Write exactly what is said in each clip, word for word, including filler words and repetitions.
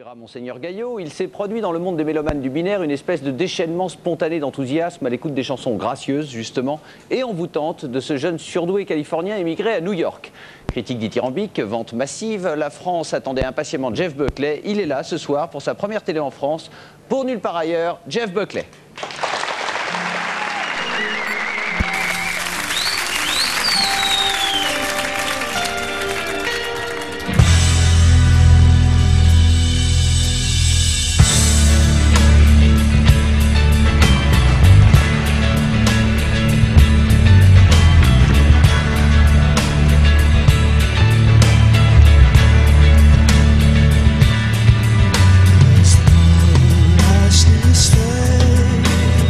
découvrira Monseigneur Gaillot. Il s'est produit dans le monde des mélomanes du binaire une espèce de déchaînement spontané d'enthousiasme à l'écoute des chansons gracieuses, justement, et envoûtantes de ce jeune surdoué californien émigré à New York. Critique dithyrambique, vente massive, la France attendait impatiemment Jeff Buckley. Il est là ce soir pour sa première télé en France. Pour Nulle Part Ailleurs, Jeff Buckley. Stay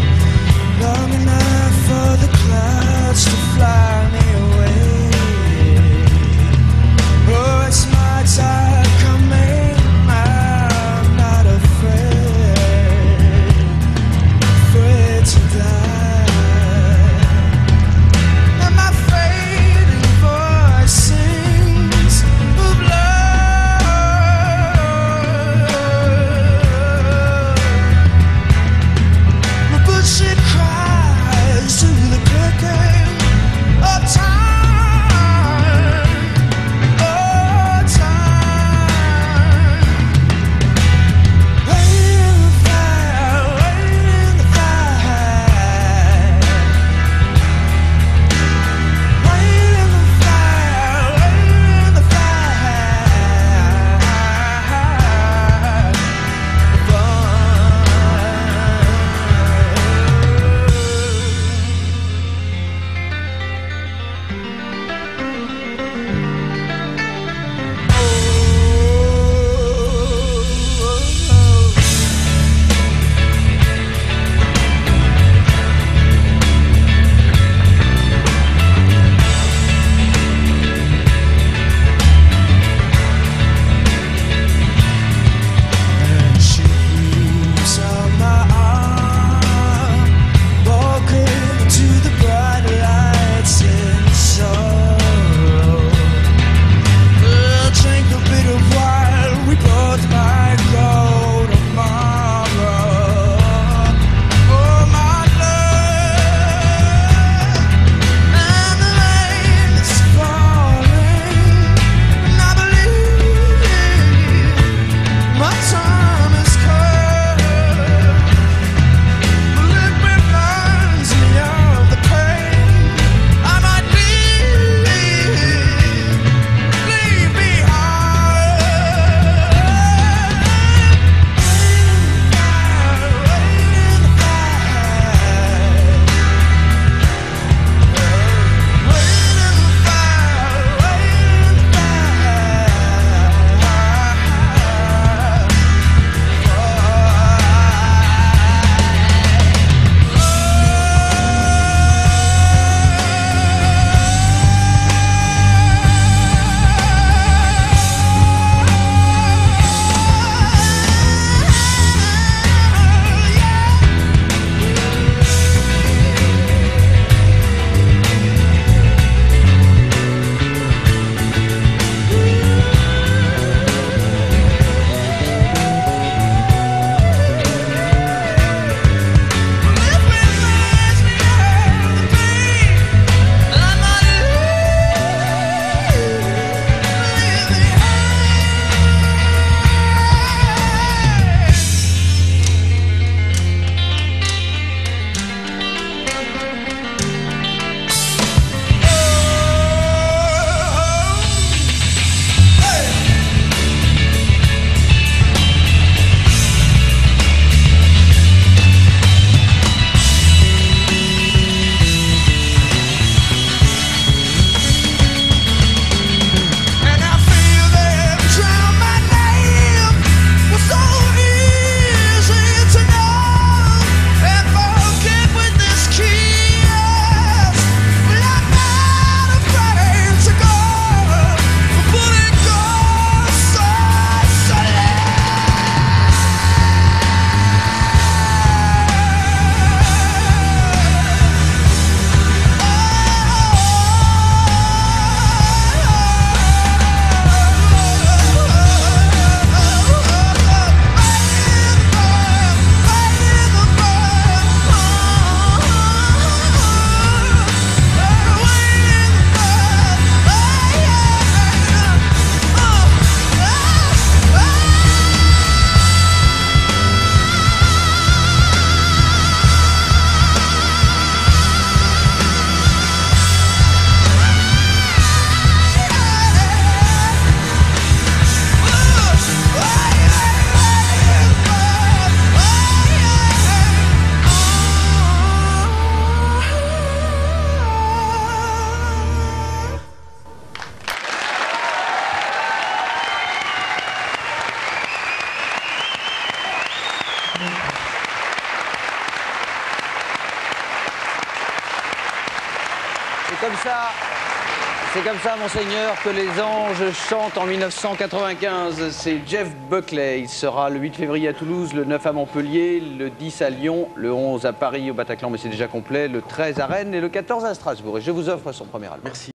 comme ça. C'est comme ça, monseigneur, que les anges chantent en mille neuf cent quatre-vingt-quinze. C'est Jeff Buckley. Il sera le huit février à Toulouse, le neuf à Montpellier, le dix à Lyon, le onze à Paris, au Bataclan, mais c'est déjà complet, le treize à Rennes et le quatorze à Strasbourg. Et je vous offre son premier album. Merci.